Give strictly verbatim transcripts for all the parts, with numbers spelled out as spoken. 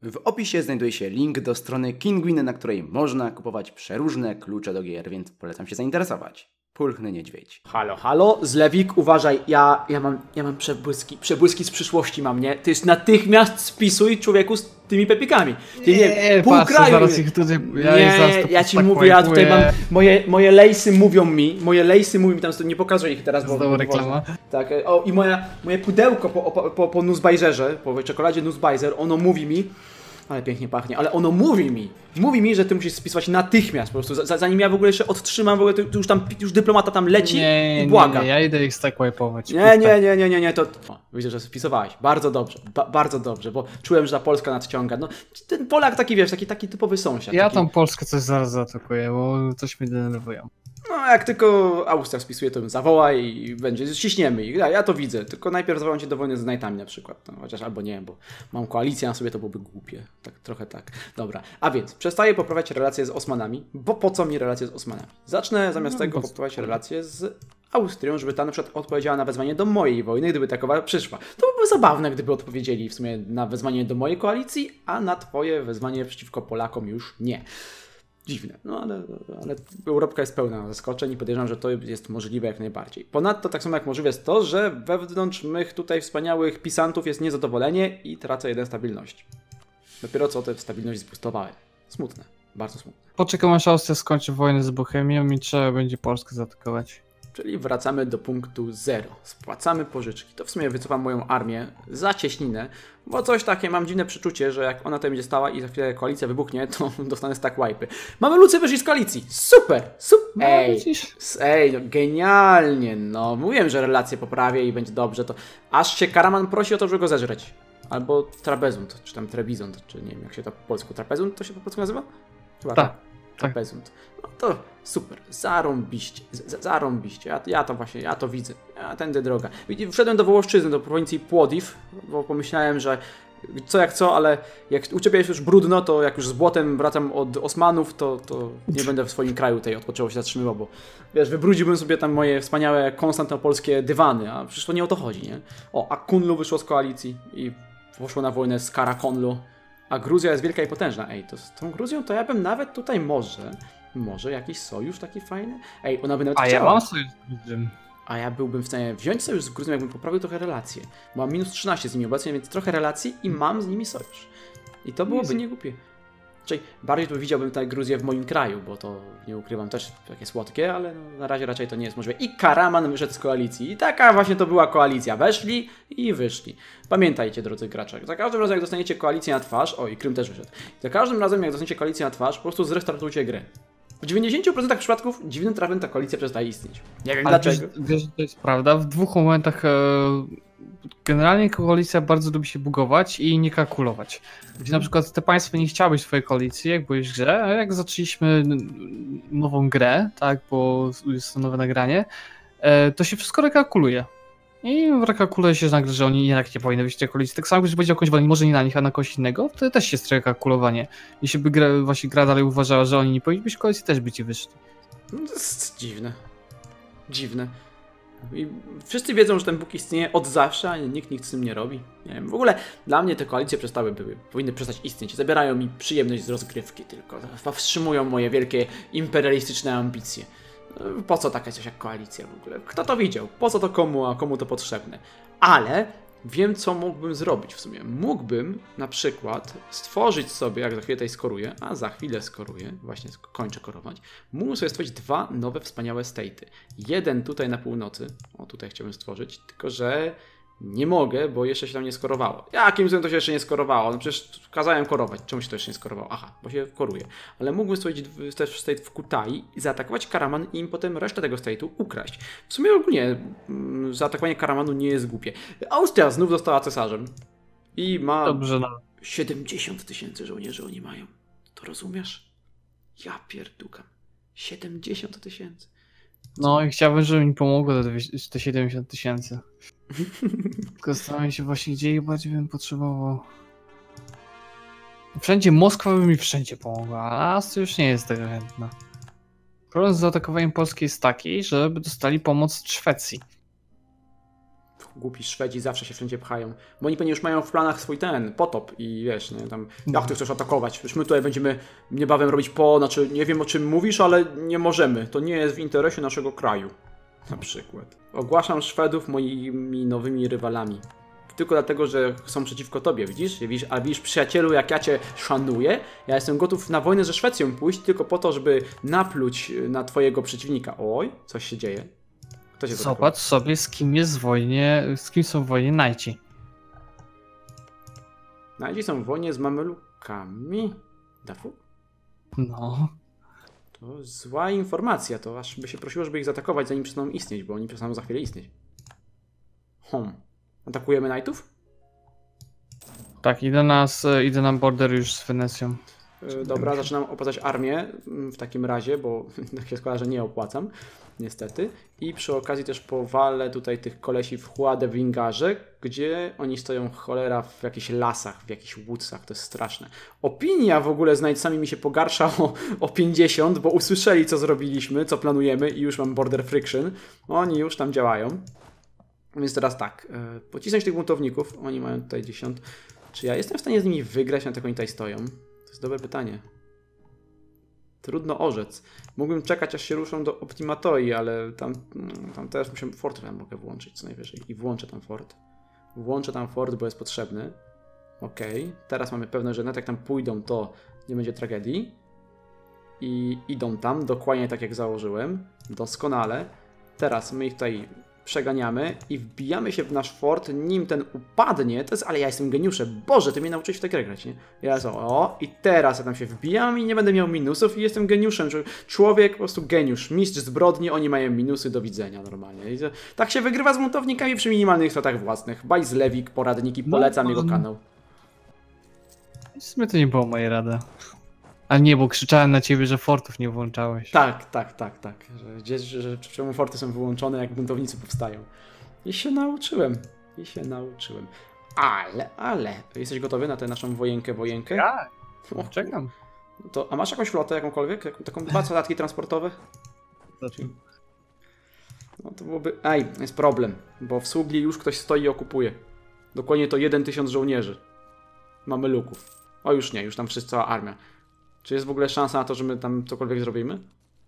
W opisie znajduje się link do strony Kinguin, na której można kupować przeróżne klucze do gier, więc polecam się zainteresować. Pulchny niedźwiedź. Halo, halo, Zlewik, uważaj, ja, ja mam, ja mam przebłyski, przebłyski z przyszłości mam, nie? Ty już natychmiast spisuj, człowieku, z tymi pepikami. Ty, nie, nie pół patrz, kraju, zaraz ich tutaj, ja nie, ich zaraz to ja ci tak mówię, ja tutaj mam, łajpuję. moje, moje lejsy mówią mi, moje lejsy mówią mi, tam nie pokażę ich teraz, bo... Znowu reklama. Tak, o i moja, moje pudełko po, po, po, po Nussbeiserze, po czekoladzie Nussbeiser, ono mówi mi, ale pięknie pachnie, ale ono mówi mi, mówi mi, że ty musisz spisywać natychmiast, po prostu, za, zanim ja w ogóle jeszcze odtrzymam, w ogóle to, to już tam, już dyplomata tam leci Nie, i błaga. nie, nie, ja idę ich stack wipe'ować. Nie, nie, nie, nie, nie, nie, to... O, widzę, że spisowałeś. Bardzo dobrze, ba bardzo dobrze, bo czułem, że ta Polska nadciąga. No, ten Polak taki, wiesz, taki, taki typowy sąsiad. Ja taki... tą Polskę coś zaraz zaatakuję, bo coś mnie denerwują. No, jak tylko Austria spisuje, to ją zawołaj i będzie, ściśniemy ich. Ja, ja to widzę, tylko najpierw zawołam cię do wojny z Knightami na przykład. No, chociaż albo nie, bo mam koalicję na sobie, to byłoby głupie. Tak, trochę tak. Dobra, a więc przestaję poprawiać relacje z Osmanami, bo po co mi relacje z Osmanami? Zacznę zamiast No, tego bo- poprawiać relacje z Austrią, żeby ta na przykład odpowiedziała na wezwanie do mojej wojny, gdyby takowa przyszła. To byłoby zabawne, gdyby odpowiedzieli w sumie na wezwanie do mojej koalicji, a na twoje wezwanie przeciwko Polakom już nie. Dziwne, no ale, ale Europka jest pełna zaskoczeń i podejrzewam, że to jest możliwe jak najbardziej. Ponadto tak samo jak możliwe jest to, że wewnątrz mych tutaj wspaniałych pisantów jest niezadowolenie i tracę jeden stabilności. Dopiero co tę stabilność zboostowałem. Smutne, bardzo smutne. Poczekam aż Austria skończy wojnę z Bohemią i trzeba będzie Polskę zaatakować. Czyli wracamy do punktu zero. Spłacamy pożyczki. To w sumie wycofam moją armię za cieśninę, bo coś takie mam dziwne przeczucie, że jak ona tutaj będzie stała i za chwilę koalicja wybuchnie, to dostanę stack wipe'y. Mamy Lucję wyszli z koalicji. Super! Super! No, Ej! widzisz? s- Ej, no genialnie! No, mówiłem, że relacje poprawię i będzie dobrze. To aż się Karaman prosi o to, żeby go zeżreć. Albo Trapezunt, czy tam Trebizont, czy nie wiem jak się to po polsku. Trapezunt to się po polsku nazywa? Chyba Tak. Trapezunt. No to super, zarąbiście, z- zarąbiście, ja, ja to właśnie, ja to widzę, ja tędy droga. Widzi- Wszedłem do Wołoszczyzny, do prowincji Płodiw, bo pomyślałem, że co jak co, ale jak u ciebie jest już brudno, to jak już z błotem wracam od Osmanów, to, to nie będę w swoim kraju tej odpoczęło się zatrzymywał, bo wiesz, wybrudziłbym sobie tam moje wspaniałe konstantynopolskie dywany, a przecież to nie o to chodzi, nie? O, a Kunlu wyszło z koalicji i poszło na wojnę z Karakonlu. A Gruzja jest wielka i potężna. Ej, to z tą Gruzją to ja bym nawet tutaj może, może jakiś sojusz taki fajny? Ej, ona by nawet A ja chciała. mam sojusz z Gruzją. A ja byłbym w stanie wziąć sojusz z Gruzją, jakbym poprawił trochę relacje. Mam minus trzynaście z nimi obecnie, więc trochę relacji i mam z nimi sojusz. I to byłoby Easy. niegłupie. Czyli bardziej tu widziałbym tę Gruzję w moim kraju, bo to nie ukrywam też takie słodkie, ale no, na razie raczej to nie jest możliwe. I Karaman wyszedł z koalicji. I taka właśnie to była koalicja. Weszli i wyszli. Pamiętajcie, drodzy gracze, za każdym razem jak dostaniecie koalicję na twarz, o i Krym też wyszedł. Za każdym razem jak dostaniecie koalicję na twarz, po prostu zrestartujcie grę. W dziewięćdziesięciu procentach przypadków dziwnym trafem ta koalicja przestaje istnieć. Nie wiem Ale dlaczego. wiesz, wiesz, że to jest prawda. W dwóch momentach e, generalnie koalicja bardzo lubi się bugować i nie kalkulować. Gdzie na przykład te państwa nie chciały swojej koalicji, jak byłeś w grze, a jak zaczęliśmy n- nową grę, tak, bo jest to nowe nagranie, e, to się wszystko rekalkuluje. I rekalkuluje się nagle, że oni jednak nie powinny być w tej koalicji. Tak samo, gdyby będzie jakąś wojnę, może nie na nich, a na kogoś innego, to też jest rekalkulowanie. Jeśli by gra, właśnie gra dalej uważała, że oni nie powinni być w koalicji, też by ci wyszli. No to jest dziwne. Dziwne. I wszyscy wiedzą, że ten Bóg istnieje od zawsze, a nikt nic z tym nie robi. Nie wiem, w ogóle dla mnie te koalicje przestały były, powinny przestać istnieć. Zabierają mi przyjemność z rozgrywki tylko. Powstrzymują moje wielkie imperialistyczne ambicje. Po co taka coś jak koalicja w ogóle? Kto to widział? Po co to komu, a komu to potrzebne? Ale wiem, co mógłbym zrobić w sumie. Mógłbym na przykład stworzyć sobie, jak za chwilę tutaj skoruję, a za chwilę skoruję, właśnie sk- kończę korować, mógłbym sobie stworzyć dwa nowe wspaniałe state'y. Jeden tutaj na północy, o tutaj chciałbym stworzyć, tylko że nie mogę, bo jeszcze się tam nie skorowało. Jakim cudem to się jeszcze nie skorowało? No przecież kazałem korować. Czemu się to jeszcze nie skorowało? Aha, bo się koruje. Ale mógłbym stworzyć dw- też state w Kutai i zaatakować Karaman i im potem resztę tego state'u ukraść. W sumie ogólnie mm, zaatakowanie Karamanu nie jest głupie. Austria znów została cesarzem. I ma Dobrze, no. siedemdziesiąt tysięcy żołnierzy oni mają. To rozumiesz? Ja pierdukam. siedemdziesiąt tysięcy. No i chciałbym, żeby mi pomogło te, dwieście te siedemdziesiąt tysięcy. Tylko zastanawiam się właśnie, gdzie je bardziej bym potrzebował. Wszędzie Moskwa by mi wszędzie pomogła, a Austria już nie jest taka chętna. Problem z zaatakowaniem Polski jest taki, żeby dostali pomoc od Szwecji. Głupi Szwedzi zawsze się wszędzie pchają. Bo oni pewnie już mają w planach swój ten, potop i wiesz, nie, tam, jak ty chcesz atakować? Przecież my tutaj będziemy niebawem robić po, znaczy nie wiem o czym mówisz, ale nie możemy. To nie jest w interesie naszego kraju. Na przykład. Ogłaszam Szwedów moimi nowymi rywalami. Tylko dlatego, że są przeciwko tobie, widzisz? widzisz? A widzisz, przyjacielu, jak ja cię szanuję, ja jestem gotów na wojnę ze Szwecją pójść tylko po to, żeby napluć na twojego przeciwnika. Oj, coś się dzieje. Kto się Zobacz sobie, z kim jest w wojnie, z kim są w wojnie Najci. Najci są w wojnie z Mamelukami. Dafu? No. To zła informacja, to aż by się prosiło, żeby ich zaatakować, zanim przestaną istnieć, bo oni przestaną za chwilę istnieć. Hom. Atakujemy Knightów? Tak, idę na, idę na border już z Wenecją. Yy, dobra, zaczynam opłacać armię w takim razie, bo tak się składa, że nie opłacam, niestety. I przy okazji też powalę tutaj tych kolesi w Chładę w Ingarze, gdzie oni stoją cholera w jakichś lasach, w jakichś woodsach, to jest straszne. Opinia w ogóle z Knightsami mi się pogarsza o, o pięćdziesiąt, bo usłyszeli co zrobiliśmy, co planujemy i już mam border friction. Oni już tam działają. Więc teraz tak, yy, pocisnąć tych buntowników, oni mają tutaj dziesięć. Czy ja jestem w stanie z nimi wygrać, na tego oni tutaj stoją? To jest dobre pytanie. Trudno orzec. Mógłbym czekać, aż się ruszą do Optimatoi, ale tam, tam też muszę fort tam mogę włączyć co najwyżej. I włączę tam fort. Włączę tam fort, bo jest potrzebny. Okej. Okay. Teraz mamy pewność, że nawet jak tam pójdą, to nie będzie tragedii. I idą tam, dokładnie tak jak założyłem. Doskonale. Teraz my ich tutaj przeganiamy i wbijamy się w nasz fort, nim ten upadnie. To jest, ale ja jestem geniuszem. Boże, ty mnie nauczyłeś w tę grę grać, nie? Ja so, o, i teraz ja tam się wbijam i nie będę miał minusów i jestem geniuszem. Człowiek, po prostu geniusz. Mistrz zbrodni, oni mają minusy, do widzenia normalnie. I to, tak się wygrywa z buntownikami przy minimalnych stratach własnych. Bajzlewik, poradniki, polecam no, jego kanał. W sumie to nie było mojej rady. Ale nie, bo krzyczałem na ciebie, że fortów nie włączałeś. Tak, tak, tak, tak. Że, gdzieś, że, że czemu forty są wyłączone, jak buntownicy powstają. I się nauczyłem. I się nauczyłem. Ale, ale. Jesteś gotowy na tę naszą wojenkę, wojenkę? Ja, o, czekam. To, a masz jakąś flotę, jakąkolwiek? Jak, taką dwa statki transportowe? Zacznij. No to byłoby... Ej, jest problem. Bo w Sugli już ktoś stoi i okupuje. Dokładnie to jeden tysiąc żołnierzy. Mamy luków. O, już nie, już tam wszyscy cała armia. Czy jest w ogóle szansa na to, że my tam cokolwiek zrobimy?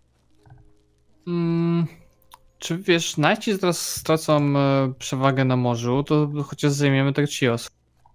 Hmm, czy wiesz, Najci teraz stracą e, przewagę na morzu, to chociaż zajmiemy tak Chios.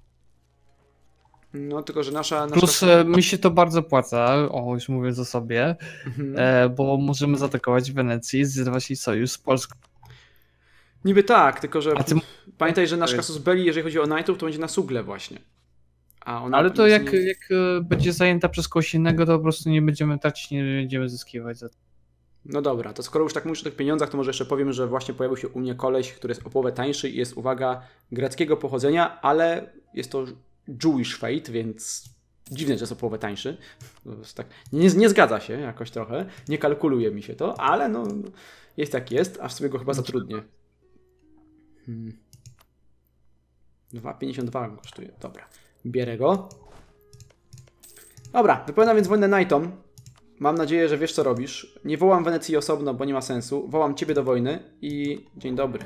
No tylko, że nasza... nasza... Plus e, mi się to bardzo opłaca, o już mówiąc o sobie, mhm. e, bo możemy zaatakować Wenecję i zerwać jej sojusz z Polską. Niby tak, tylko że ty... pamiętaj, że nasz Casus Belli, jeżeli chodzi o Knightów, to będzie na Sugle właśnie. A ona ale to jak, nie... jak będzie zajęta przez kogoś innego, to po prostu nie będziemy tracić, nie będziemy zyskiwać za to. No dobra, to skoro już tak mówisz o tych pieniądzach, to może jeszcze powiem, że właśnie pojawił się u mnie koleś, który jest o połowę tańszy i jest, uwaga, greckiego pochodzenia, ale jest to Jewish Fate, więc dziwne, że jest o połowę tańszy. Tak, nie, nie zgadza się jakoś trochę, nie kalkuluje mi się to, ale no jest jak jest, aż sobie go chyba zatrudnię. Hmm. dwa pięćdziesiąt dwa kosztuje, dobra. Bierę go. Dobra, wypowiadam więc wojnę Knightom. Mam nadzieję, że wiesz co robisz. Nie wołam Wenecji osobno, bo nie ma sensu. Wołam ciebie do wojny i... Dzień dobry.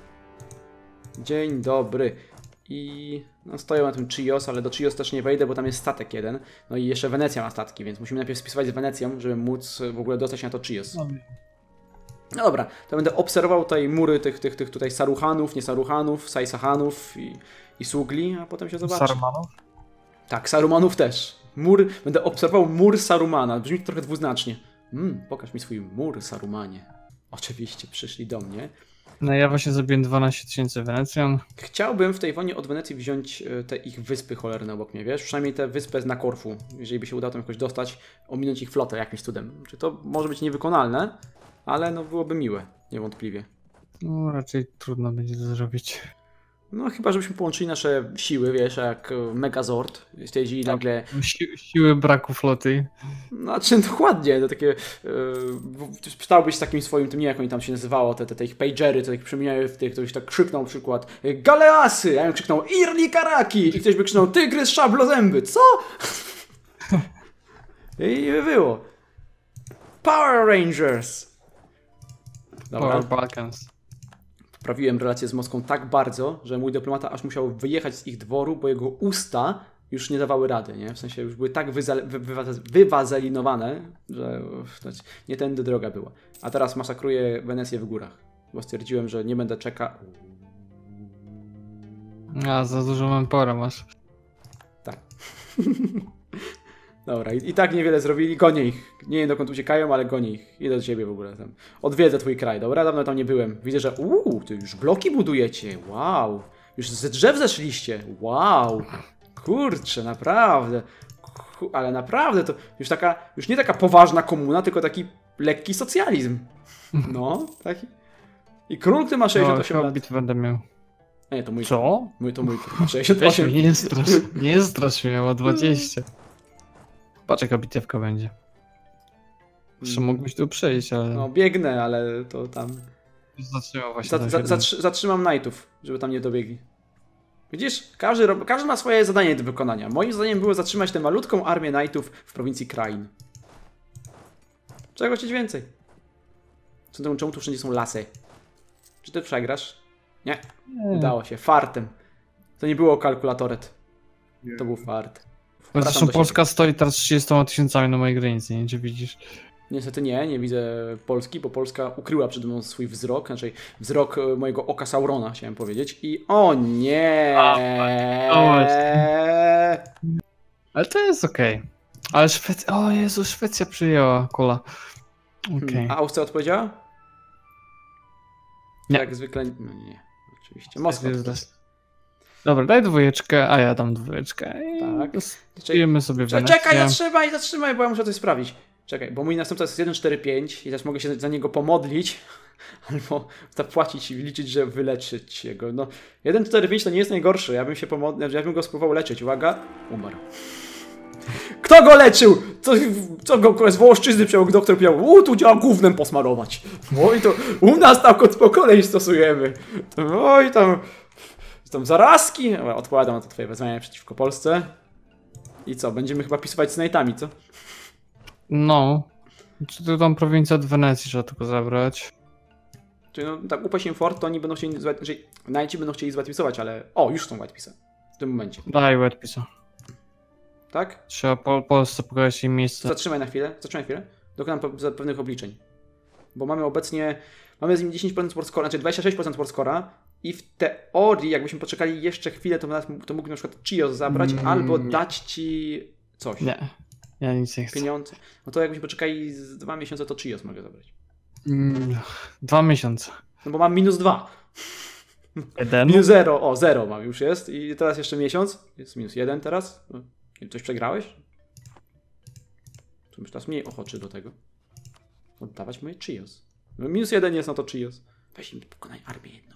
Dzień dobry. I... No stoją na tym Chios, ale do Chios też nie wejdę, bo tam jest statek jeden. No i jeszcze Wenecja ma statki, więc musimy najpierw spisywać z Wenecją, żeby móc w ogóle dostać się na to Chios. No dobra, to będę obserwował tutaj mury tych, tych, tych tutaj Saruhanów, nie Saruhanów, Saisachanów i, i Sugli, a potem się zobaczy. Sarumanów? Tak, Sarumanów też. Mur, będę obserwował mur Sarumana. Brzmi to trochę dwuznacznie. Mm, pokaż mi swój mur, Sarumanie. Oczywiście, przyszli do mnie. No ja właśnie zrobiłem dwanaście tysięcy Wenecjan. Chciałbym w tej wojnie od Wenecji wziąć te ich wyspy cholerne obok mnie, wiesz? Przynajmniej tę wyspę na Korfu. Jeżeli by się udało tam jakoś dostać, ominąć ich flotę jakimś cudem. Czy to może być niewykonalne, ale no byłoby miłe, niewątpliwie. No raczej trudno będzie to zrobić. No chyba, żebyśmy połączyli nasze siły, wiesz, jak Megazord. Jeździli tak, nagle... Si siły braku floty. Znaczy, dokładnie, to takie... Yy, przydałbyś takim swoim, tym nie jak oni tam się nazywało, te, te, te ich pagery, to ich przemieniały w tych, ktoś tak krzyknął na przykład Galeasy, a ja bym krzyknął Irli Karaki i ktoś by krzyknął Tygrys Szablozęby, co? I by było. Power Rangers. Dobra. Power Balkans. Poprawiłem relacje z Moskwą tak bardzo, że mój dyplomata aż musiał wyjechać z ich dworu, bo jego usta już nie dawały rady, nie? W sensie już były tak wyza- wy- wy- wywazelinowane, że uff, nie tędy droga była. A teraz masakruję Wenecję w górach, bo stwierdziłem, że nie będę czekał. A, za dużo manpowera masz. Tak. Dobra, i, i tak niewiele zrobili, gonię ich. Nie wiem dokąd uciekają, ale gonię ich. Idę do ciebie w ogóle tam. Odwiedzę twój kraj, dobra? Dawno tam nie byłem. Widzę, że uuu, ty już bloki budujecie, wow. Już ze drzew zeszliście, wow. Kurczę, naprawdę. Ku- ale naprawdę to już taka, już nie taka poważna komuna, tylko taki lekki socjalizm. No, taki. I król, który ma sześćdziesiąt osiem No, lat. bitwę będę miał. Nie, to mój. Co? Mój, to mój król ma sześćdziesiąt Weź osiem. mnie, nie strasz, nie strasz mnie, ma dwadzieścia. Patrz jaka bitewka będzie. Jeszcze mógłbyś tu przejść, ale... No, biegnę, ale to tam. Zatrzymał właśnie Za, tam za, się zatrzy- zatrzymam knightów, żeby tam nie dobiegli. Widzisz? Każdy, rob- każdy ma swoje zadanie do wykonania. Moim zadaniem było zatrzymać tę malutką armię knightów w prowincji Krain. Czego chcieć więcej? Co temu, czemu tu wszędzie są lasy? Czy ty przegrasz? Nie. Nie. Udało się. Fartem. To nie było kalkulatoret. To był fart. Wracam Zresztą do Polska stoi teraz trzydziestoma tysiącami na mojej granicy, nie? Czy widzisz? Niestety nie, nie widzę Polski, bo Polska ukryła przede mną swój wzrok, znaczy wzrok e, mojego oka Saurona, chciałem powiedzieć. I o nie! o Ale to jest okej. Ale Szwecja... O Jezu, Szwecja przyjęła kola. Okej. Hmm. A Austria odpowiedziała? Nie. Jak zwykle. No nie, oczywiście. Moskwa. Dobra, daj dwójeczkę, a ja dam dwójeczkę. Tak. Stujemy sobie Czekaj, Wenecję. czekaj, zatrzymaj, zatrzymaj, bo ja muszę coś sprawdzić. Czekaj, bo mój następca jest jeden cztery pięć i też mogę się za niego pomodlić, albo zapłacić i liczyć, że wyleczyć jego. No, jeden cztery pięć to nie jest najgorszy, ja bym się pomodlił, ja bym go spróbował leczyć. Uwaga, umarł. Kto go leczył? Co, co go z Wołoszczyzny przyjął doktor powiedział, u, tu działa gównem posmarować. Oj, to u nas tak od po kolei stosujemy. Oj, tam, tam zarazki. Dobra, odpowiadam na to twoje wezwanie przeciwko Polsce. I co, będziemy chyba pisować z knightami, co? No. Czy to tam prowincja od Wenecji trzeba tylko zabrać? Czyli no, tak upaść im fort, to oni będą chcieli, zła- znaczy, knightci będą chcieli złatwisować, ale o, już są whitepisy. W tym momencie, Daj Wetpisa. tak? Trzeba po Polsce pokazać im miejsce. Zatrzymaj na chwilę, zatrzymaj chwilę. Dokonam pe- za- pewnych obliczeń. Bo mamy obecnie, mamy z nim dziesięć procent sportscora, znaczy dwadzieścia sześć procent sportscora i w teorii, jakbyśmy poczekali jeszcze chwilę, to, nas, to mógł na przykład Chios zabrać, Mm, albo nie. dać ci coś. Nie. Ja nic nie chcę. Pieniądze. No to jakbyśmy poczekali z dwa miesiące, to Chios mogę zabrać. Mm, dwa miesiące. No bo mam minus dwa. Jeden? Minus zero, o zero mam już jest i teraz jeszcze miesiąc, jest minus jeden teraz. No, coś przegrałeś? To już teraz mniej ochoczy do tego. Oddawać moje Chios. No, minus jeden jest, no to Chios. Weź im pokonaj armię jedną.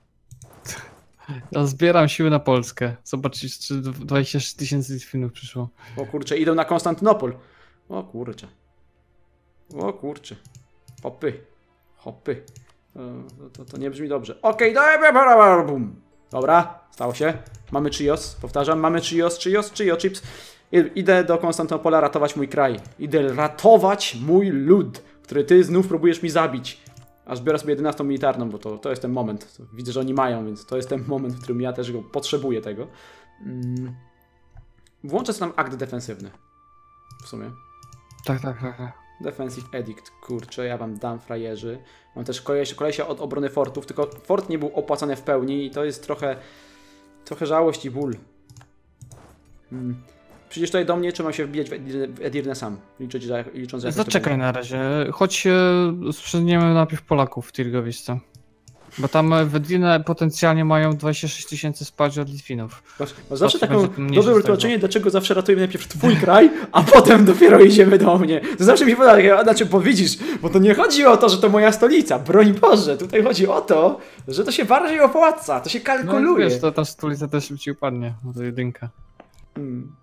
Ja zbieram siły na Polskę. Zobaczyć, czy dwadzieścia sześć tysięcy Litwinów przyszło. O kurczę, idą na Konstantynopol. O kurczę. O kurczę. Hopy. Hopy. To, to, to nie brzmi dobrze. Okej, okay, bum. Dobra, stało się. Mamy Chios, powtarzam, mamy Chios, Chios, Chio Chips. I- Idę do Konstantynopola ratować mój kraj. Idę ratować mój lud, który ty znów próbujesz mi zabić. Aż biorę sobie jedenastą militarną, bo to, to jest ten moment. To widzę, że oni mają, więc to jest ten moment, w którym ja też go potrzebuję tego. Mm. Włączę sobie tam akt defensywny. W sumie. Tak, tak, tak. tak. Defensive Edict, kurczę, ja wam dam frajerzy. Mam też kolesia, kolesia od obrony fortów, tylko fort nie był opłacany w pełni i to jest trochę trochę żałość i ból. Hmm. Przyjdziesz tutaj do mnie, czy mam się wbijać w Edirne, w Edirne sam? Liczyć, że, licząc, że jakoś to Zaczekaj będzie. na razie. Choć e, sprzedniemy najpierw Polaków w Tirgowisce. Bo tam e, w Edirne potencjalnie mają dwadzieścia sześć tysięcy spadzi od Litwinów. Masz, masz zawsze Patrz, taką będzie to mniejsze dobre z tego. wytłumaczenie, dlaczego zawsze ratujemy najpierw twój kraj, a potem dopiero idziemy do mnie. To zawsze mi się podoba, znaczy, bo widzisz, bo to nie chodzi o to, że to moja stolica, broń Boże, tutaj chodzi o to, że to się bardziej opłaca, to się No kalkuluje. wiesz, to ta stolica też szybciej upadnie. No to jedynka. Hmm.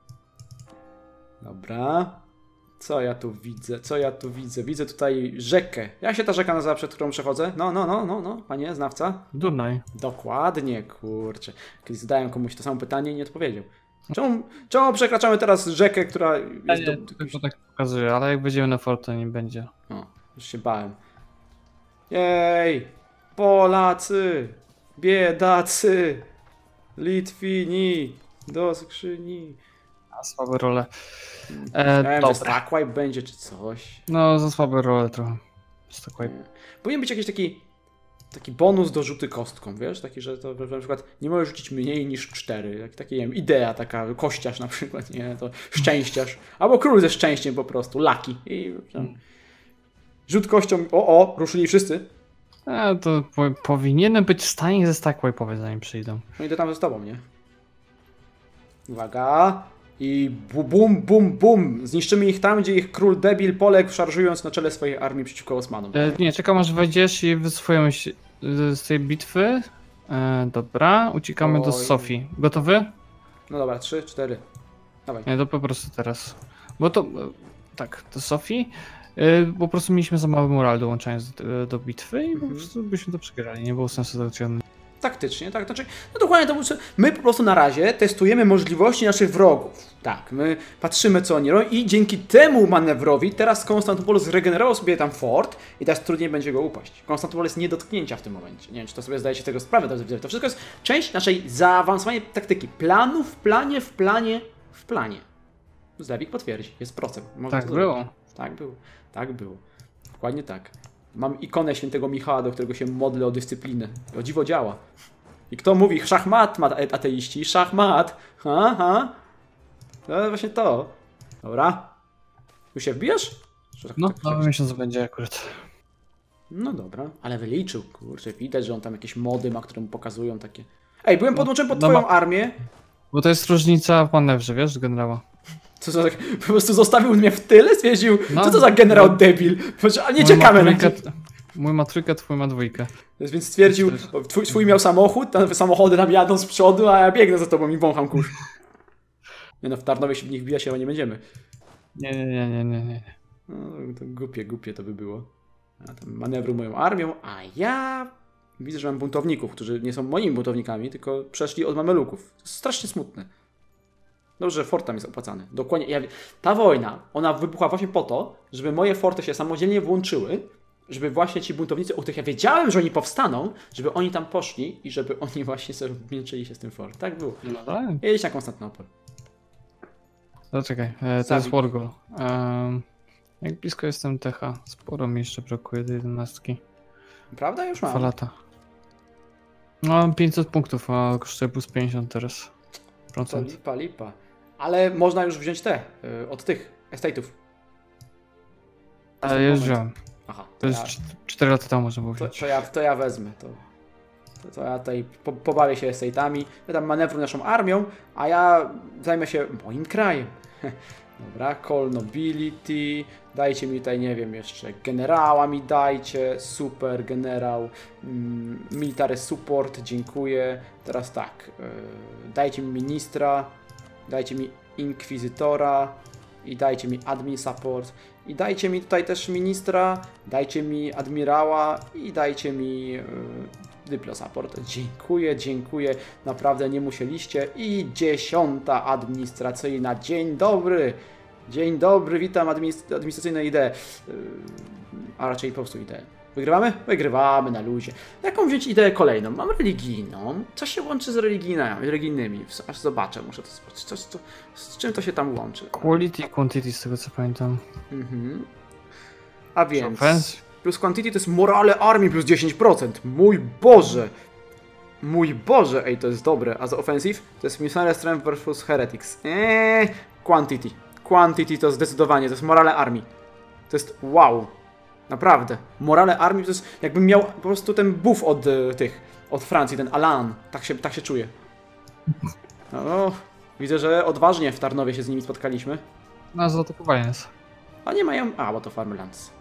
Dobra. Co ja tu widzę? Co ja tu widzę? Widzę tutaj rzekę. Jak się ta rzeka nazywa, przed którą przechodzę? No, no, no, no, no, panie znawca. Dunaj. Dokładnie, kurczę. Kiedyś zadałem komuś to samo pytanie i nie odpowiedział. Czemu, czemu przekraczamy teraz rzekę, która Ja jest nie, do... tylko tak pokazuję, ale jak będziemy na fort, to nie będzie. O, już się bałem. Jej! Polacy, biedacy, Litwini, do skrzyni. A słabe role. E, E, Wiem, że dobra. Stack Wipe będzie czy coś. No, za słabe role trochę. Stack Wipe. Nie. Powinien być jakiś taki, taki bonus do rzuty kostką, wiesz? Taki, że to że na przykład nie możesz rzucić mniej niż cztery. Jak, taki, nie wiem, idea taka, kościarz na przykład, nie? To szczęściarz. Albo król ze szczęściem po prostu, lucky. I tam, rzut kością, o, o, ruszyli wszyscy. E, to po, powinienem być w stanie ze Stack Wipe'owe zanim przyjdą. No idę tam ze tobą, nie? Uwaga. I bu- bum, bum, bum. Zniszczymy ich tam, gdzie ich król debil poległ, szarżując na czele swojej armii przeciwko Osmanom. E, nie, czekam aż wejdziesz i wyswojemy się z tej bitwy. E, dobra, uciekamy do Oj. Sofii. Gotowy? No dobra, trzy, cztery. Dawaj. Nie, to po prostu teraz. Bo to, e, tak, do Sofii. E, po prostu mieliśmy za mały moral dołączając do, do bitwy i po Mhm. prostu byśmy to przegrali. Nie było sensu do ciągnąć. Taktycznie, tak. Znaczy, no dokładnie to był. My po prostu na razie testujemy możliwości naszych wrogów. Tak, my patrzymy, co oni robią, i dzięki temu manewrowi teraz Konstantynopol zregenerował sobie tam fort i teraz trudniej będzie go upaść. Konstantynopol jest nie do tknięcia w tym momencie. Nie wiem, czy to sobie zdajecie tego sprawę, drodzy widzowie. To wszystko jest część naszej zaawansowanej taktyki. Planu w planie, w planie, w planie. Zlewik potwierdzi, jest procent. Może Tak to było. zrobić. Tak było, tak było. Dokładnie tak. Mam ikonę świętego Michała, do którego się modlę o dyscyplinę. I o dziwo działa. I kto mówi szachmat, ma ateiści? Szachmat! Ha, ha. To właśnie to. Dobra. Już się wbijasz? Że tak- No, tak- nowy miesiąc będzie akurat. No dobra, ale wyliczył, kurczę, widać, że on tam jakieś mody ma, które mu pokazują takie... Ej, byłem podłączony pod No twoją ma- armię. Bo to jest różnica w manewrze, wiesz, generała. Co to tak, po prostu zostawił mnie w tyle, stwierdził, No, co to za generał no. debil? A nie Mój czekamy ma na trójkę, ciebie. Mój ma trójkę, twój ma dwójkę. Więc stwierdził, o, twój, twój miał samochód, tam samochody nam jadą z przodu, a ja biegnę za tobą i wącham kurz. Nie no, w Tarnowie się w nich wbija się, ale nie będziemy. Nie, nie, nie, nie, nie, nie. No, to głupie, głupie to by było. Ja tam manewruję moją armią, a ja widzę, że mam buntowników, którzy nie są moimi buntownikami, tylko przeszli od mameluków. To jest strasznie smutne. Dobrze, że fort tam jest opłacany. Dokładnie. Ja, ta wojna, ona wybuchła właśnie po to, żeby moje forty się samodzielnie włączyły, żeby właśnie ci buntownicy, o których ja wiedziałem, że oni powstaną, żeby oni tam poszli i żeby oni właśnie sobie męczyli się z tym fort. Tak było. No tak. Jedź na Konstantynopol. No czekaj, e, to Zabij. jest Wargol. Um, jak blisko jestem Techa, sporo mi jeszcze brakuje do jedenastki. Prawda? Już Dwa mam. lata. No, mam pięćset punktów, a kosztuje plus pięćdziesiąt teraz. To Procent. lipa, lipa. Ale można już wziąć te, y, od tych estate'ów. Ale już wziąłem. Aha, To to jest ja, cz- cztery lata temu można było to, wziąć. to, ja, to ja wezmę. To, to, to ja tutaj po, pobawię się estate'ami, ja tam manewruję naszą armią, a ja zajmę się moim krajem. Dobra, call nobility, dajcie mi tutaj, nie wiem, jeszcze generała mi dajcie, super generał, mm, military support, dziękuję. Teraz tak, yy, dajcie mi ministra, dajcie mi inkwizytora i dajcie mi admin support i dajcie mi tutaj też ministra, dajcie mi admirała i dajcie mi yy, Dyplo support. Dziękuję, dziękuję. Naprawdę nie musieliście. I dziesiąta administracyjna. Dzień dobry. Dzień dobry, witam administ administracyjne idee. Yy, a raczej po prostu ideę. Wygrywamy? Wygrywamy na luzie. Jaką wziąć ideę kolejną? Mam religijną. Co się łączy z religijnymi? religijnymi? Aż zobaczę, muszę to zobaczyć. Co, co, z czym to się tam łączy? Quality i quantity z tego co pamiętam. Mhm. A więc... Offense? Plus quantity to jest morale armii plus dziesięć procent. Mój Boże! Mój Boże! Ej, to jest dobre. A za offensive to jest missionary strength versus heretics. Eee, quantity. Quantity to zdecydowanie, to jest morale armii. To jest wow. Naprawdę. Morale armii to jest jakbym miał po prostu ten buff od y, tych, od Francji, ten Alan. Tak się, tak się czuję. No, widzę, że odważnie w Tarnowie się z nimi spotkaliśmy. No, zaatakowanie jest. A nie mają... A, bo to Farmlands.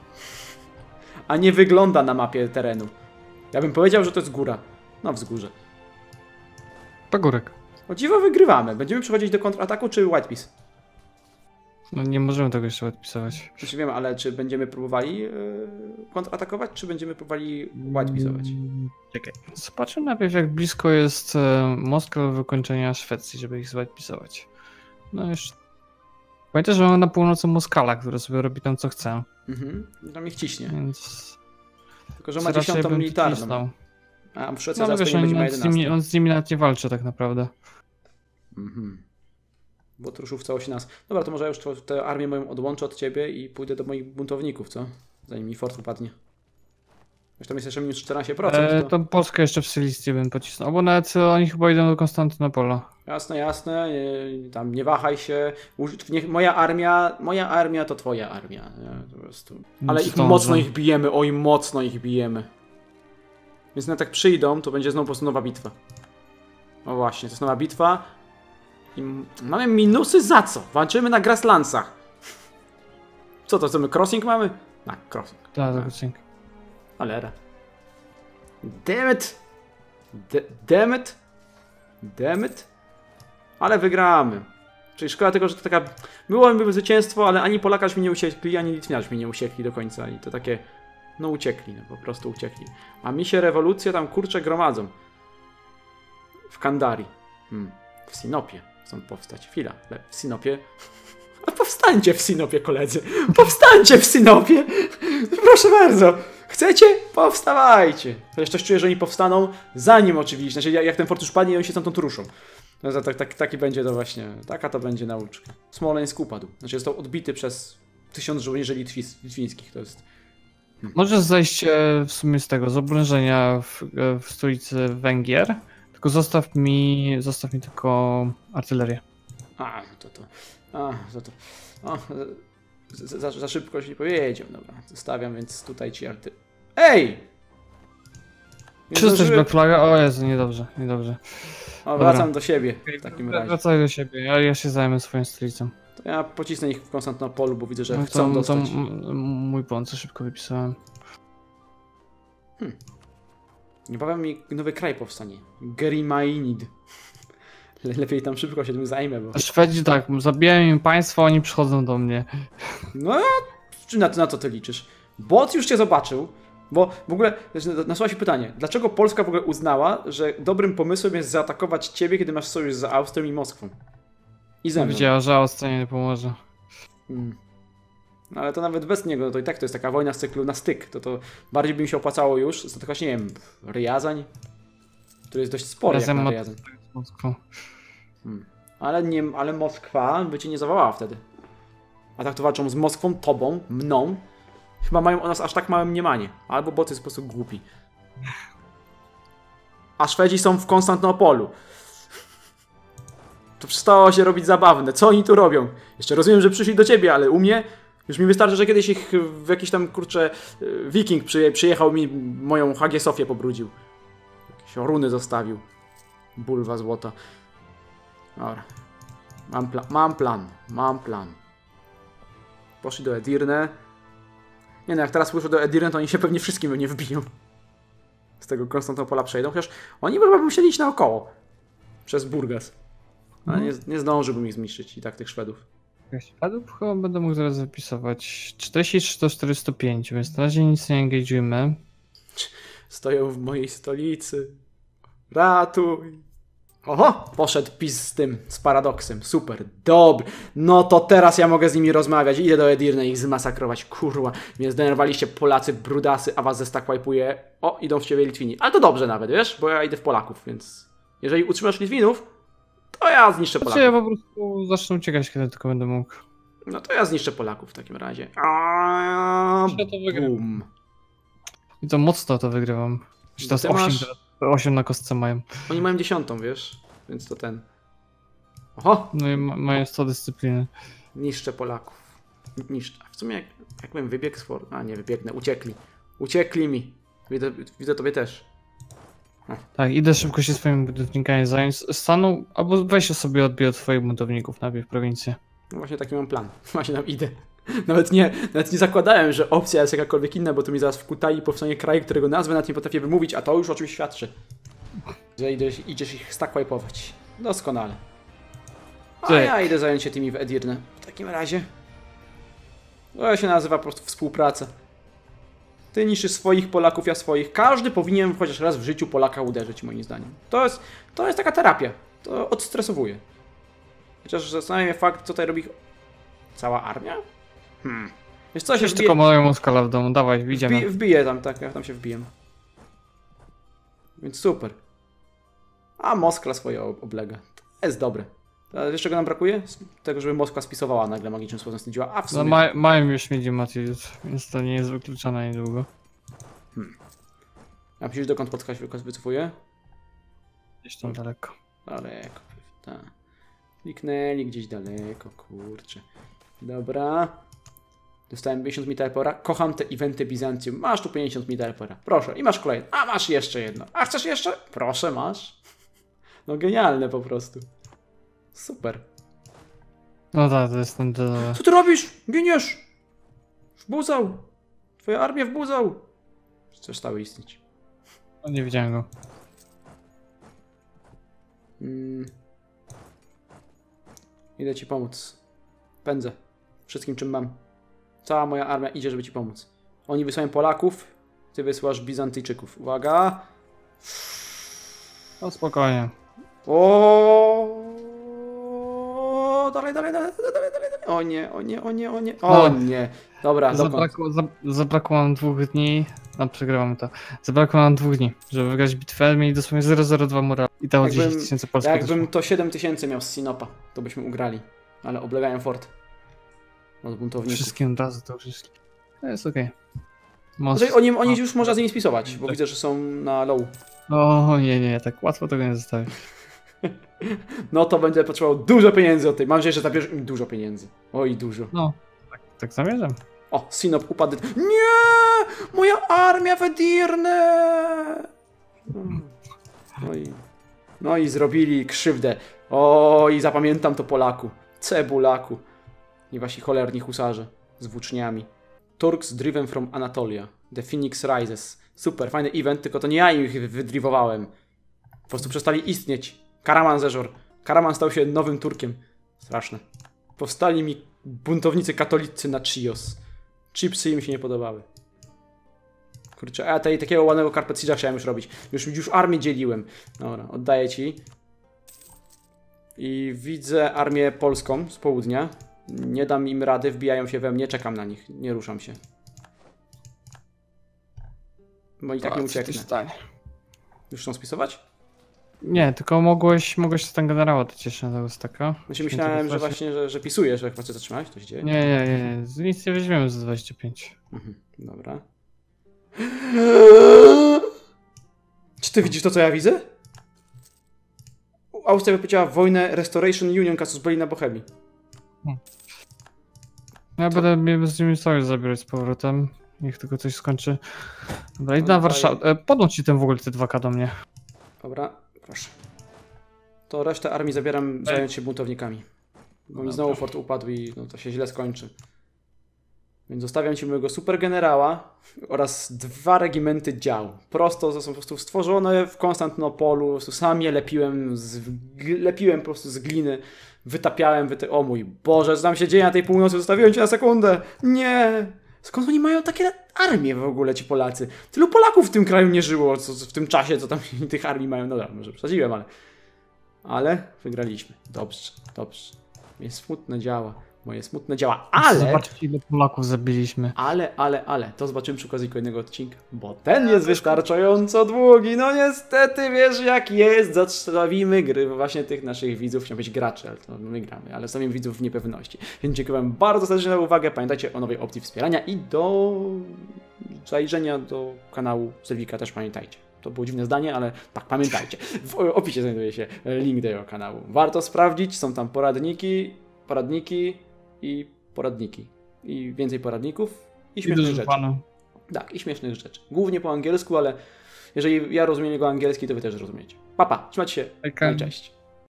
A nie wygląda na mapie terenu. Ja bym powiedział, że to jest góra. No, wzgórze. Pagórek. O dziwo wygrywamy. Będziemy przechodzić do kontrataku czy White Piece? No nie możemy tego jeszcze odpisywać. Znaczy wiem, ale czy będziemy próbowali yy, kontratakować, czy będziemy próbowali White Piece'ować? Mm, Czekaj. Zobaczmy najpierw jak blisko jest e, Moskwa do wykończenia Szwecji, żeby ich zładpisować. No już... Pamiętaj, że mamy na północy Moskala, który sobie robi tam co chce, Mhm. Tam ich ciśnie. więc... Tylko, że ma raczej dziesiątą bym tu militarną. cisnął. A Szwecja No zaraz wiesz, nie on, będzie miała on, z nimi, jedenaście. on z nimi nawet nie walczy tak naprawdę. Mhm. Bo to ruszył w całości nas. Dobra, to może ja już tę armię moją odłączę od ciebie i pójdę do moich buntowników, co? Zanim mi fort upadnie. Już tam jest jeszcze minus czternaście procent. E, To... to Polskę jeszcze w Sylistii bym pocisnął, bo nawet oni chyba idą do Konstantynopola. Jasne, jasne. Nie, tam nie wahaj się. Uż- Niech moja armia, moja armia to twoja armia. Nie? Po prostu. Ale ich Zdążę. mocno ich bijemy, oj mocno ich bijemy. Więc na tak przyjdą, to będzie znowu po prostu nowa bitwa. O właśnie, to jest nowa bitwa. I m- mamy minusy za co? Walczymy na Grasslandsach. Co to, co my crossing mamy? Na, crossing. Tak, A. tak, dzięki. Cholera. Damn it! D damn it! Damn it! Ale wygramy. Czyli szkoda tego, że to taka... Byłoby zwycięstwo, ale ani Polakarz mi nie uciekli, ani Litwiniarz mi nie uciekli do końca. I to takie... No uciekli, no po prostu uciekli. A mi się rewolucje tam kurcze gromadzą. W Kandarii. Hmm. W Sinopie chcą powstać. Chwila, ale w Sinopie... A powstańcie w Sinopie, koledzy! Powstańcie w Sinopie! Proszę bardzo! Chcecie? Powstawajcie! Chociaż coś czuję, że oni powstaną zanim oczywiście. Znaczy, jak ten fort już padnie, oni się stamtąd ruszą. No, to, tak, tak, taki będzie to właśnie. Taka to będzie nauczka. Smoleńsk upadł. Znaczy, został odbity przez tysiąc żołnierzy litwis, litwińskich. To jest... Hmm. Możesz zejść e, w sumie z tego, z oblężenia w, e, w stolicy Węgier. Tylko zostaw mi, zostaw mi tylko artylerię. A, to to. A, to to. O, za, za, za szybko się nie powiedział. Dobra, zostawiam więc tutaj ci arty... Ej! Nie Czy jesteś zdążyłem- Black Flaga? O Jezu, niedobrze, niedobrze. O, wracam Dobra. do siebie w takim razie. Wracaj do siebie, ja, ja się zajmę swoją stolicą. To ja pocisnę ich w Konstantynopolu, bo widzę, że No chcą to, to dostać. m- mój błąd, co szybko wypisałem. Niebawem mi nowy kraj powstanie. Gerimainid. Le lepiej tam szybko się tym zajmę, bo... Szwedzi tak, zabijają im państwo, oni przychodzą do mnie. No, czy na, na co ty liczysz? Bot już cię zobaczył, bo w ogóle nasuwa się pytanie, dlaczego Polska w ogóle uznała, że dobrym pomysłem jest zaatakować ciebie, kiedy masz sojusz z Austrią i Moskwą? I ze mną. Widziała, że Austria nie pomoże. Hmm. No, ale to nawet bez niego, no to i tak to jest taka wojna z cyklu na styk. To, to bardziej by mi się opłacało już zaatakować, nie wiem, Ryjazań, który jest dość spory jak na Ryjazań. Moskwą. Hmm. Ale, nie, ale Moskwa by cię nie zawołała wtedy. A tak to walczą z Moskwą, tobą, mną. Chyba mają o nas aż tak małe mniemanie. Albo boty jest po prostu głupi. A Szwedzi są w Konstantynopolu. To przestało się robić zabawne. Co oni tu robią? Jeszcze rozumiem, że przyszli do ciebie, ale u mnie już mi wystarczy, że kiedyś ich w jakiś tam, kurczę, wiking przyje, przyjechał mi moją Hagię Sofię pobrudził. Jakieś runy zostawił. Bulwa złota. Dobra. Mam, pla mam plan. Mam plan. Poszli do Edirne. Nie no, jak teraz słyszę do Edirne, to oni się pewnie wszystkim nie wbiją. Z tego Konstantynopola przejdą, chociaż oni chyba by musieli iść naokoło. Przez Burgas. Ale nie, nie zdążyłbym ich zniszczyć i tak tych Szwedów. Szwedów chyba będę mógł zaraz wypisować. czterdzieści trzy do czterystu pięciu, więc na razie nic nie engage'ujmy. Stoją w mojej stolicy. Ratuj. Oho! Poszedł PiS z tym, z paradoksem. Super, dobry. No to teraz ja mogę z nimi rozmawiać. Idę do Edirne i ich zmasakrować. Kurwa, mnie zdenerwowaliście Polacy, brudasy, a was ze stack wipe'uje. O, idą w ciebie Litwini. Ale to dobrze nawet, wiesz? Bo ja idę w Polaków, więc... Jeżeli utrzymasz Litwinów, to ja zniszczę Znaczy Polaków. ja po prostu zacznę uciekać, kiedy tylko będę mógł. No to ja zniszczę Polaków w takim razie. A, Myślę, to wygram. boom. I to mocno to wygrywam. Czy teraz Ty osiem, masz- teraz osiem na kostce mają. Oni mają dziesiątą, wiesz? Więc to ten... Oho! No i ma, mają sto dyscypliny. Niszczę Polaków. Niszczę. A w sumie jak, jakbym wybiegł z for... A nie, wybiegnę. Uciekli. Uciekli mi. Widzę, widzę tobie też. Tak, idę szybko się swoimi budownikami zająć. Staną, albo weź sobie odbij od twoich budowników najpierw prowincję. No właśnie taki mam plan. Właśnie tam idę. Nawet nie, nawet nie zakładałem, że opcja jest jakakolwiek inna, bo to mi zaraz wkutai powstanie kraj, którego nazwy nawet nie potrafię wymówić, a to już o czymś świadczy. Że idziesz, idziesz ich stack wipe'ować. Doskonale. A Tyk. ja idę zająć się tymi w Edirne. W takim razie. To się nazywa po prostu współpraca. Ty niszczysz swoich Polaków, ja swoich. Każdy powinien chociaż raz w życiu Polaka uderzyć, moim zdaniem. To jest, to jest taka terapia. To odstresowuje. Chociaż zastanawia mnie fakt, co tutaj robi cała armia? Hmm. Wiesz co, się Przecież wbije, tylko mają Moskala w domu, dawaj, wbi, idziemy. wbiję tam, tak, ja tam się wbiję. Więc super. A Moskwa swoje oblega. To jest dobre. A wiesz czego nam brakuje? Tego, żeby Moskwa spisowała nagle magicznym słowem stwierdziła, a w sumie... No, ma, mają już Miedzi Matius, więc to nie jest wykluczone niedługo. Hmm. A myślisz, dokąd podcast wycofuje? Gdzieś tam daleko. Daleko, tak. Kliknęli gdzieś daleko, kurczę. Dobra. Dostałem pięćdziesiąt mitelepora. Kocham te eventy Bizancjum. Masz tu pięćdziesiąt mitelepora. Proszę. I masz kolejne. A masz jeszcze jedno. A chcesz jeszcze? Proszę, masz. No genialne po prostu. Super. No tak, to jest ten... To... Co ty robisz? Giniesz! Wbuzał! Twoja armia wbuzał! Przestały istnieć. No, nie widziałem go. Hmm. Idę ci pomóc. Pędzę. Wszystkim czym mam. Cała moja armia idzie, żeby ci pomóc. Oni wysyłają Polaków, ty wysyłasz Bizantyjczyków. Uwaga! No spokojnie. O, dalej, dalej, dalej, dalej, dalej, dalej. O nie, o nie, o nie, o nie, o No. nie. Dobra, dokąd? Zabrakło, za, zabrakło nam dwóch dni. No przegrywamy to. Zabrakło nam dwóch dni, żeby wygrać bitwę. Mieli dosłownie zero zero dwa morale. I dało Jakbym- dziesięć tysięcy polskich. Jakbym to siedem tysięcy miał z Sinopa, to byśmy ugrali. Ale oblegają fort. Od buntowników. Wszystkie od razu to wszystkie. To jest okej. Okay. Znaczy, oni, oni już można z nimi spisować, bo widzę, że są na low. O nie, nie, tak łatwo tego nie zostawię. No to będę potrzebował dużo pieniędzy od tej. Mam nadzieję, że zabierzesz im dużo pieniędzy. Oj, dużo. No, tak, tak zamierzam. O, Sinop upadł. Nie! Moja armia w Edirne! No i, no i zrobili krzywdę. O, i zapamiętam to Polaku. Cebulaku. I wasi cholerni husarze z włóczniami. Turks driven from Anatolia. The Phoenix Rises. Super, fajny event, tylko to nie ja ich wydrivowałem. Po prostu przestali istnieć. Karaman Zeżor. Karaman stał się nowym Turkiem. Straszne. Powstali mi buntownicy katolicy na Chios. Chipsy im się nie podobały. Kurczę, a ja tej, takiego ładnego Carpet Siege'a chciałem już robić. Już, już armię dzieliłem. Dobra, oddaję ci. I widzę armię polską z południa. Nie dam im rady, wbijają się we mnie, czekam na nich. Nie ruszam się. Bo i tak nie ucieknę. Już chcą spisować? Nie, tylko mogłeś, mogłeś ten generała dać jeszcze na tego staka. Znaczy myślałem, że właśnie, że, że pisujesz, że jak chcę zatrzymać, to się dzieje. Nie, nie, nie, nie. Nic nie weźmiemy za dwadzieścia pięć. Mhm, dobra. Czy ty widzisz to, co ja widzę? Austria wypowiedziała wojnę Restoration Union Casus Belli na Bohemii. Ja będę mnie z nimi sojusz zabierać z powrotem. Niech tylko coś skończy. Dobra, idź No na tutaj- Warszawę. E, Podłącz ci ten w ogóle te dwa K do mnie. Dobra, proszę. To resztę armii zabieram zająć się buntownikami. Bo mi Dobra. znowu fort upadł i no, to się źle skończy. Więc zostawiam ci mojego supergenerała oraz dwa regimenty dział. Prosto, to są po prostu stworzone w Konstantynopolu. Po prostu sam je lepiłem, z, g- lepiłem po prostu z gliny. Wytapiałem, wyty... O mój Boże, co tam się dzieje na tej północy? Zostawiłem cię na sekundę. Nie! Skąd oni mają takie armie w ogóle, ci Polacy? Tylu Polaków w tym kraju nie żyło co, w tym czasie, co tam tych armii mają. No dobra, może przesadziłem, ale... Ale wygraliśmy. Dobrze, dobrze. Moje smutne działa. Moje smutne działa. Ale... Zobaczcie, ile Polaków zabiliśmy. Ale, ale, ale, to zobaczymy przy okazji kolejnego odcinka, bo ten jest wystarczająco długi, no niestety, wiesz jak jest, zostawimy gry właśnie tych naszych widzów, chciałem być graczy, ale to my gramy, ale zostawimy widzów w niepewności, więc dziękuję wam bardzo serdecznie za uwagę, pamiętajcie o nowej opcji wspierania i do zajrzenia do kanału Sylwika też pamiętajcie. To było dziwne zdanie, ale tak, pamiętajcie. W opisie znajduje się link do jego kanału. Warto sprawdzić, są tam poradniki, poradniki i poradniki. I więcej poradników i I śmiesznych dużo rzeczy. panu. Tak, i śmiesznych rzeczy. Głównie po angielsku, ale jeżeli ja rozumiem jego angielski, to wy też rozumiecie. Papa, trzymajcie się. Hejka. No i cześć.